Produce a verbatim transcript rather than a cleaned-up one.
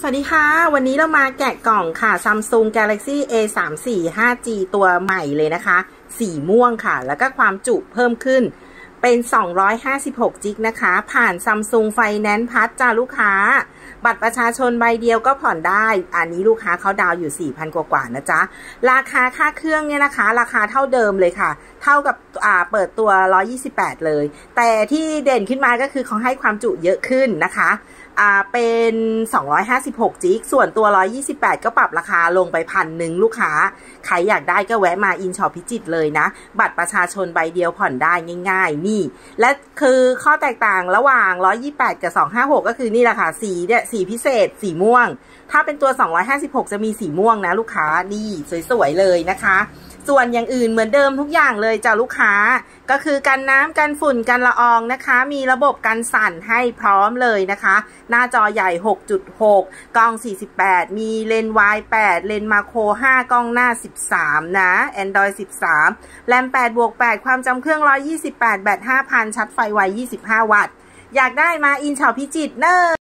สวัสดีค่ะวันนี้เรามาแกะกล่องค่ะ Samsung Galaxy เอ สามสี่ ห้าจี ตัวใหม่เลยนะคะสีม่วงค่ะแล้วก็ความจุเพิ่มขึ้นเป็นสองร้อยห้าสิบหกจิกนะคะผ่าน Samsung Finance Plus จ้าลูกค้าบัตรประชาชนใบเดียวก็ผ่อนได้อันนี้ลูกค้าเขาดาวอยู่ สี่พัน กว่าๆนะจ๊ะราคาค่าเครื่องเนี่ยนะคะราคาเท่าเดิมเลยค่ะเท่ากับอ่าเปิดตัวหนึ่งร้อยยี่สิบแปดเลยแต่ที่เด่นขึ้นมาก็คือเขาให้ความจุเยอะขึ้นนะคะอ่าเป็นสองร้อยห้าสิบหกจิกส่วนตัวหนึ่งร้อยยี่สิบแปดก็ปรับราคาลงไปพันหนึ่งลูกค้าใครอยากได้ก็แวะมาอินช็อปพิจิตรเลยนะบัตรประชาชนใบเดียวผ่อนได้ง่ายๆนี่และคือข้อแตกต่างระหว่างหนึ่งร้อยยี่สิบแปดกับสองร้อยห้าสิบหกก็คือนี่แหละค่ะสีเนี่ยสีพิเศษสีม่วงถ้าเป็นตัวสองร้อยห้าสิบหกจะมีสีม่วงนะลูกค้านี่สวยๆเลยนะคะส่วนอย่างอื่นเหมือนเดิมทุกอย่างเลยจ้าลูกค้าก็คือกันน้ำกันฝุ่นกันละอองนะคะมีระบบกันสั่นให้พร้อมเลยนะคะหน้าจอใหญ่ หกจุดหก กล้องสี่สิบแปดมีเลนส์ วาย แปด เลนส์มาโครห้ากล้องหน้าสิบสามนะ Android สิบสามแรม แปดบวกแปด ความจำเครื่องหนึ่งร้อยยี่สิบแปดแบต ห้าพัน ชาร์จไฟไวยี่สิบห้าวัตต์อยากได้มาอินช็อปพิจิตรเนอะ